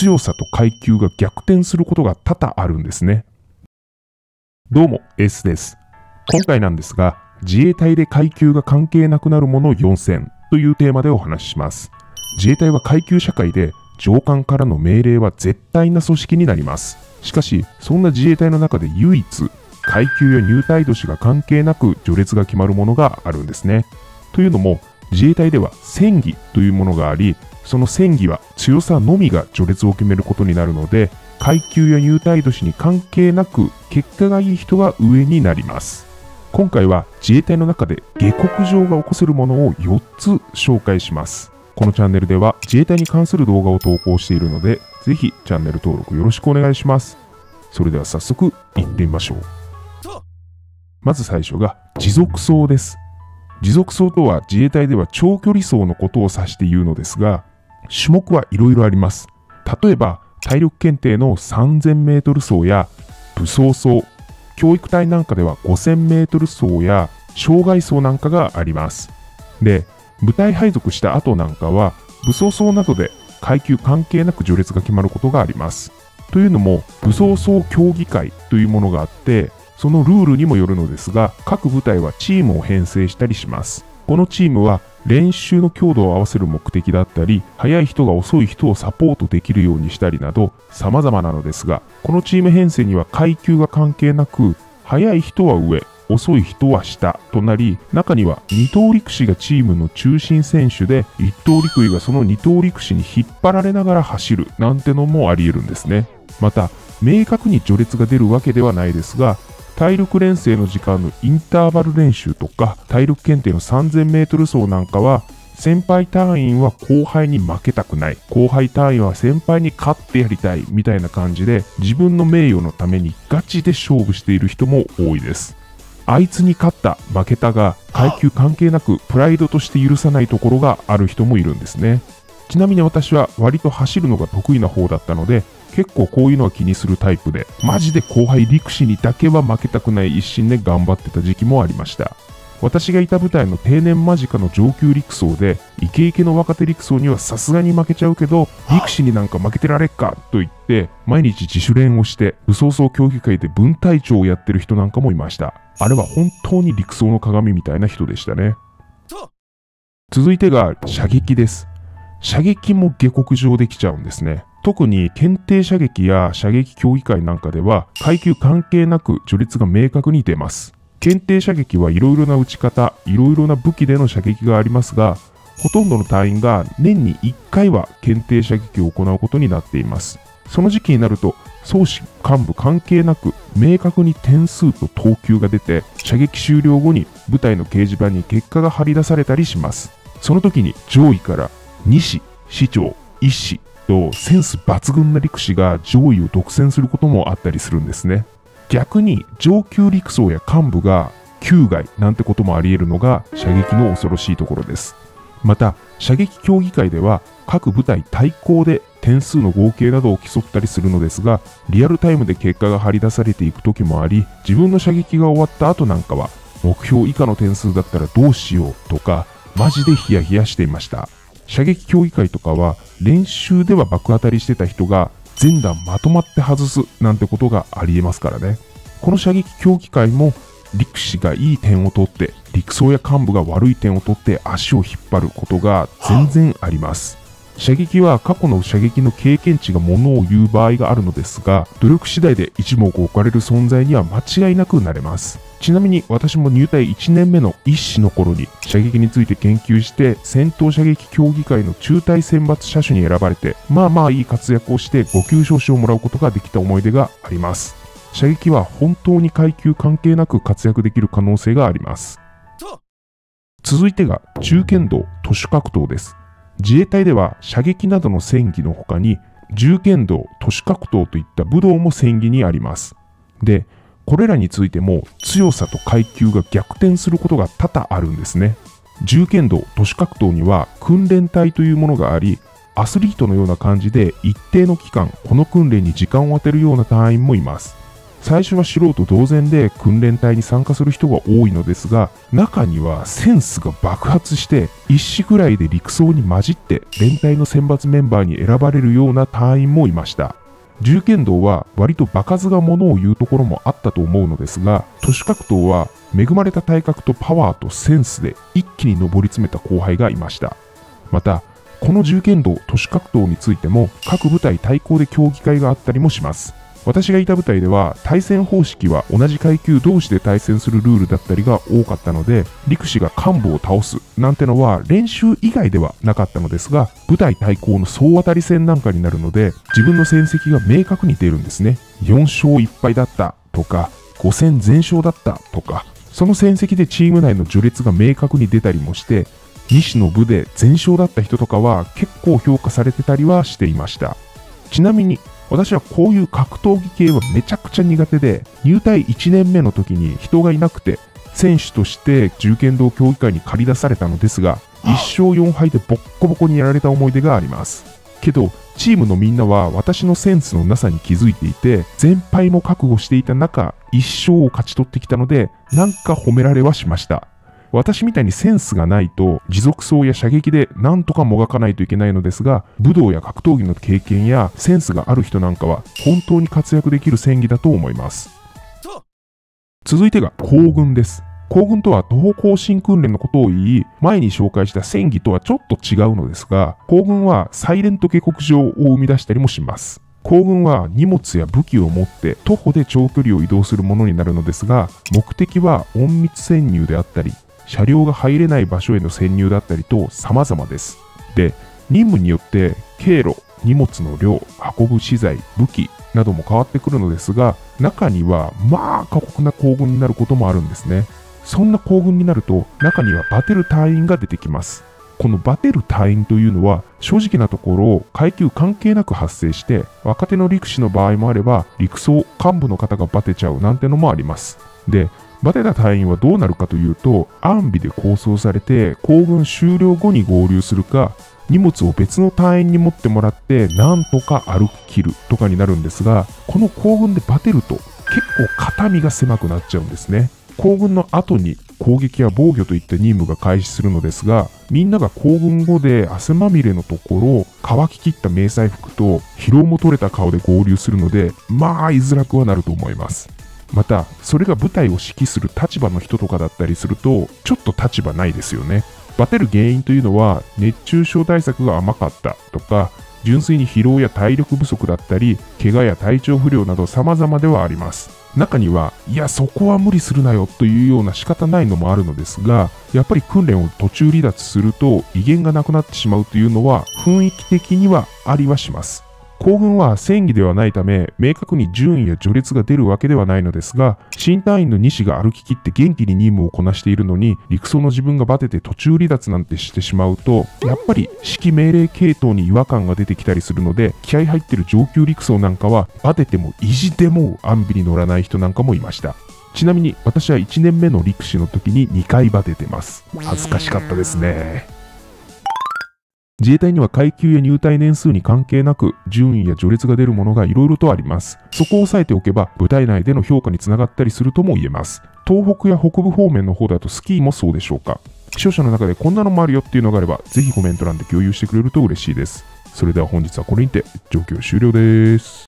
強さと階級が逆転することが多々あるんですね。どうも S です。今回なんですが、自衛隊で階級が関係なくなるもの4選というテーマでお話しします。自衛隊は階級社会で上官からの命令は絶対な組織になります。しかし、そんな自衛隊の中で唯一、階級や入隊年が関係なく序列が決まるものがあるんですね。というのも、自衛隊では戦技というものがあり、その戦技は強さのみが序列を決めることになるので、階級や入隊年に関係なく結果がいい人が上になります。今回は自衛隊の中で下克上が起こせるものを4つ紹介します。このチャンネルでは自衛隊に関する動画を投稿しているので、ぜひチャンネル登録よろしくお願いします。それでは早速行ってみましょう。まず最初が持続走です。持続走とは自衛隊では長距離走のことを指して言うのですが、種目はいろいろあります。例えば体力検定の3000メートル走や武装走、教育隊なんかでは5000メートル走や障害走なんかがあります。で、部隊配属した後なんかは武装走などで階級関係なく序列が決まることがあります。というのも武装走競技会というものがあって、そのルールにもよるのですが、各部隊はチームを編成したりします。このチームは練習の強度を合わせる目的だったり、速い人が遅い人をサポートできるようにしたりなど様々なのですが、このチーム編成には階級が関係なく、速い人は上、遅い人は下となり、中には二等陸士がチームの中心選手で、一等陸尉がその二等陸士に引っ張られながら走るなんてのもあり得るんですね。また、明確に序列が出るわけではないですが、体力練成の時間のインターバル練習とか、体力検定の3000メートル走なんかは、先輩隊員は後輩に負けたくない、後輩隊員は先輩に勝ってやりたいみたいな感じで、自分の名誉のためにガチで勝負している人も多いです。あいつに勝った、負けたが階級関係なくプライドとして許さないところがある人もいるんですね。ちなみに私は割と走るのが得意な方だったので、結構こういうのは気にするタイプで、マジで後輩陸士にだけは負けたくない一心で頑張ってた時期もありました。私がいた部隊の定年間近の上級陸曹で、イケイケの若手陸曹にはさすがに負けちゃうけど、陸士になんか負けてられっかと言って、毎日自主練をして武装走競技会で分隊長をやってる人なんかもいました。あれは本当に陸曹の鏡みたいな人でしたね。続いてが射撃です。射撃も下克上できちゃうんですね。特に検定射撃や射撃競技会なんかでは階級関係なく序列が明確に出ます。検定射撃はいろいろな撃ち方、いろいろな武器での射撃がありますが、ほとんどの隊員が年に1回は検定射撃を行うことになっています。その時期になると総司幹部関係なく明確に点数と等級が出て、射撃終了後に部隊の掲示板に結果が張り出されたりします。その時に上位から2士、士長、1士とセンス抜群な陸士が上位を独占することもあったりするんですね。逆に上級陸曹や幹部が級外なんてこともあり得るのが射撃の恐ろしいところです。また射撃競技会では各部隊対抗で点数の合計などを競ったりするのですが、リアルタイムで結果が張り出されていく時もあり、自分の射撃が終わった後なんかは目標以下の点数だったらどうしようとか、マジでヒヤヒヤしていました。射撃競技会とかは練習では爆当たりしてた人が全弾まとまって外すなんてことがありえますからね。この射撃競技会も陸士がいい点を取って、陸曹や幹部が悪い点を取って足を引っ張ることが全然あります。射撃は過去の射撃の経験値がものを言う場合があるのですが、努力次第で一目置かれる存在には間違いなくなれます。ちなみに私も入隊1年目の一士の頃に射撃について研究して戦闘射撃競技会の中隊選抜射手に選ばれて、まあまあいい活躍をして5級昇進をもらうことができた思い出があります。射撃は本当に階級関係なく活躍できる可能性があります。続いてが銃剣道、徒手格闘です。自衛隊では射撃などの戦技の他に銃剣道、徒手格闘といった武道も戦技にあります。で、これらについても強さと階級が逆転することが多々あるんですね。銃剣道、徒手格闘には訓練隊というものがあり、アスリートのような感じで一定の期間この訓練に時間を当てるような隊員もいます。 最初は素人同然で訓練隊に参加する人が多いのですが、中にはセンスが爆発して一試くらいで陸曹に混じって連隊の選抜メンバーに選ばれるような隊員もいました。銃剣道は割と場数がものを言うところもあったと思うのですが、都市格闘は恵まれた体格とパワーとセンスで一気に上り詰めた後輩がいました。また、この銃剣道、都市格闘についても各部隊対抗で競技会があったりもします。私がいた部隊では対戦方式は同じ階級同士で対戦するルールだったりが多かったので、陸士が幹部を倒すなんてのは練習以外ではなかったのですが、部隊対抗の総当たり戦なんかになるので自分の戦績が明確に出るんですね。4勝1敗だったとか5戦全勝だったとか、その戦績でチーム内の序列が明確に出たりもして、西の部で全勝だった人とかは結構評価されてたりはしていました。ちなみに私はこういう格闘技系はめちゃくちゃ苦手で、入隊1年目の時に人がいなくて選手として銃剣道競技会に駆り出されたのですが、1勝4敗でボッコボコにやられた思い出があります。けどチームのみんなは私のセンスのなさに気づいていて、全敗も覚悟していた中1勝を勝ち取ってきたので、なんか褒められはしました。私みたいにセンスがないと持続走や射撃でなんとかもがかないといけないのですが、武道や格闘技の経験やセンスがある人なんかは本当に活躍できる戦技だと思います。続いてが行軍です。行軍とは徒歩行進訓練のことを言い、前に紹介した戦技とはちょっと違うのですが、行軍はサイレント下克上を生み出したりもします。行軍は荷物や武器を持って徒歩で長距離を移動するものになるのですが、目的は隠密潜入であったり、車両が入れない場所への潜入だったりと様々です。で、任務によって経路、荷物の量、運ぶ資材、武器なども変わってくるのですが、中には過酷な行軍になることもあるんですね。そんな行軍になると中にはバテる隊員が出てきます。このバテる隊員というのは正直なところ階級関係なく発生して、若手の陸士の場合もあれば陸曹幹部の方がバテちゃうなんてのもあります。で、バテた隊員はどうなるかというと、安尾で構想されて行軍終了後に合流するか、荷物を別の隊員に持ってもらってなんとか歩き切るとかになるんですが、この行軍でバテると結構肩身が狭くなっちゃうんですね。行軍の後に攻撃や防御といった任務が開始するのですが、みんなが行軍後で汗まみれのところ、乾ききった迷彩服と疲労も取れた顔で合流するので、居づらくはなると思います。また、それが部隊を指揮する立場の人とかだったりすると、ちょっと立場ないですよね。バテる原因というのは、熱中症対策が甘かったとか、純粋に疲労や体力不足だったり、怪我や体調不良など様々ではあります。中には、いや、そこは無理するなよというような仕方ないのもあるのですが、やっぱり訓練を途中離脱すると威厳がなくなってしまうというのは、雰囲気的にはありはします。行軍は戦技ではないため、明確に順位や序列が出るわけではないのですが、新隊員の西が歩き切って元気に任務をこなしているのに、陸曹の自分がバテて途中離脱なんてしてしまうと、やっぱり指揮命令系統に違和感が出てきたりするので、気合入ってる上級陸曹なんかは、バテても意地でも安尾に乗らない人なんかもいました。ちなみに私は1年目の陸士の時に2回バテてます。恥ずかしかったですね。自衛隊には階級や入隊年数に関係なく順位や序列が出るものがいろいろとあります。そこを押さえておけば部隊内での評価につながったりするとも言えます。東北や北部方面の方だとスキーもそうでしょうか。視聴者の中でこんなのもあるよっていうのがあればぜひコメント欄で共有してくれると嬉しいです。それでは本日はこれにて上級終了です。